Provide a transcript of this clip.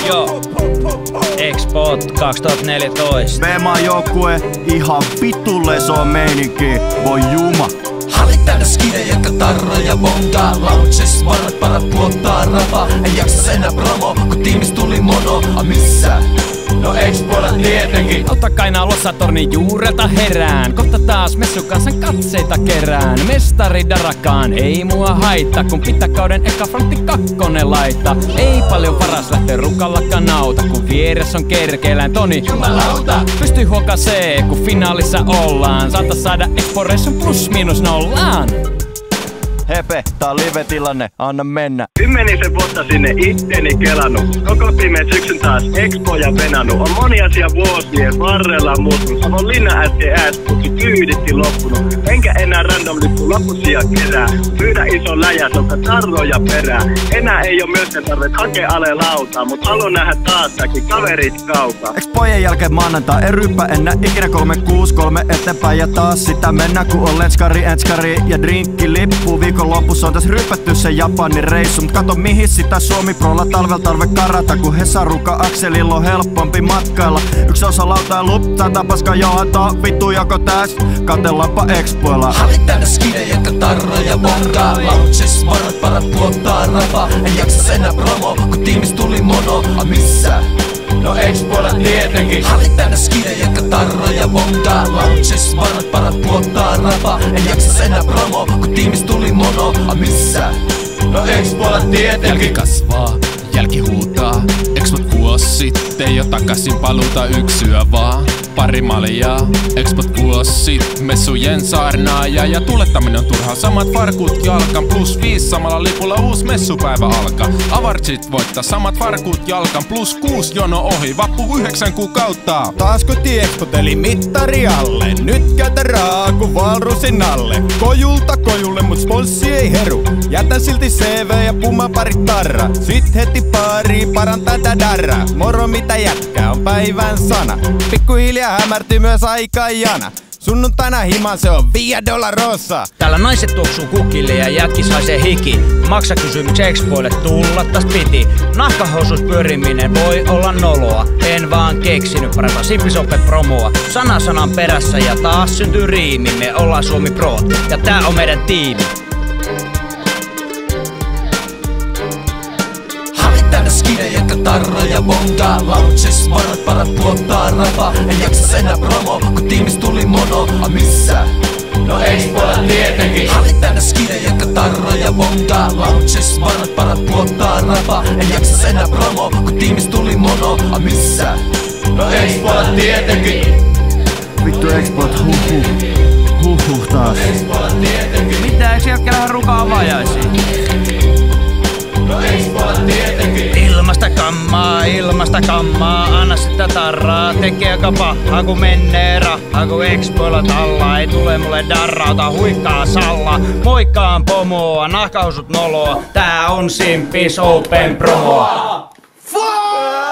Joo. Expot 2014. Veemaa joukkue, ihan vittu leso meininki, voi juma. Hallit täynnä skidejä, katarroja, bongaa, launches, vanhat parat puottaa rapa. En jaksa enää promo, kun tiimis tuli mono. A missä? No Expoilla tietenkin. Autta kainaa Lossatornin juurelta herään. Kohta taas messukansan katseita kerään. Mestari Darakaan ei mua haittaa, kun pitää kauden eka frontti kakkonen laittaa. Ei paljon paras lähtee rukallakaan nauta, kun vieressä on kerkeelään Toni jumalauta. Pystyy huokasee, kun finaalissa ollaan. Saatais saada Expo-reissun plus miinus nollaan. Hepe, tää on live-tilanne, anna mennä. 10 vuotta sinne itteni kelannut. Koko pimeä syksyn taas expoja venannut. On moni asia vuosien varrella muuttunut. Savon linna STS, mutta kyyditti loppunut. Enkä enää random lippu loppusia kerää. Pyydä iso läjä, soka tarroja perää. Enää ei oo myöskään tarvet hakea ale lautaa. Mut haluan nähdä taas säkin kaverit kaukaa. Expojen jälkeen maanantai, en ryppä enää ikinä 363 eteenpäin. Ja taas sitä mennä, kun on lenskari, enskari ja drinkki lippu. Lopussa on tässä rypätty se Japanin reissu. Mut kato mihin sitä Suomi Prolla talvel tarve karata. Kun Hesaruka akselilla on helpompi matkailla. Yksi osa lautaa luptaa tapaska johata. Vittu joko täs, katellaanpa Expoilla. Hallit täynnä skidejä, katarroja, bongaa, launches, vanhat parat puottaa rapa. En jaksa enää promo, kun tiimis tuli mono. A missä? No Expoilla tietenkin. Hallit täynnä skidejä, katarroja, bongaa, launches, vanhat parat puottaa rapa. En jaksa enää promo, kun tiimis tuli mono. A missä? No Expoilla tietenkin. Jälki kasvaa, jälki huutaa. Expot vuosi sitten jo takaisin paluuta yksyä vaan. Pari maljaa, Expot vuosi sit, messujen saarnaaja. Ja tulettaminen on turhaa, samat farkut jalkan. Plus 5 samalla lipulla uusi messupäivä alkaa. Avartsit voittaa, samat farkut jalkan. Plus 6 jono ohi, vappu 9 kuukautta. Taas koti Expot eli mittari alle. Nyt käytä raaku valrusin alle. Kojulta kojulle, mut sponssi ei heru. Jätän silti CV ja puma parit tarra. Sit heti pari parantaa darra. Moro mitä jätkää on päivän sana. Pikkuhiljaa hämärtyy myös aika jana. Sunnuntaina himan se on $5. Täällä naiset tuoksuu kukille ja jätki saisee hiki. Maksakysymyks Expoille tulla täs piti. Nahkahousut pyöriminen voi olla noloa. En vaan keksinyt parempaa simplisope promoa. Sana sanan perässä ja taas syntyy riimi. Me ollaan Suomi Pro ja tää on meidän tiimi. Täynnä skidejä, katarroja, bongaa, launches, vanhat parat puottaa rapa. En jaksa enää promo, kun tiimis tuli mono. A missä? No Expoilla tietenkin. Hallit täynnä skidejä, katarroja, bongaa, launches, vanhat parat puottaa rapa. En jaksa enää promo, kun tiimis tuli mono. A missä? No Expoilla tietenkin. Vittu Expot, huhhuh taas. Expoilla tietenkin. Mitä eikö jätkälähän rukaa vajaisiin? No Expoilla tietenkin. Ilmasta kammaa, anna sitä tarraa. Tekee aika pahaa kun menee rahaa. Kun Expoilla talla ei tule mulle darraa. Ota huikkaa salla, moikkaan pomoa. Nahkahousut noloa, tää on Simpis Open Promoa.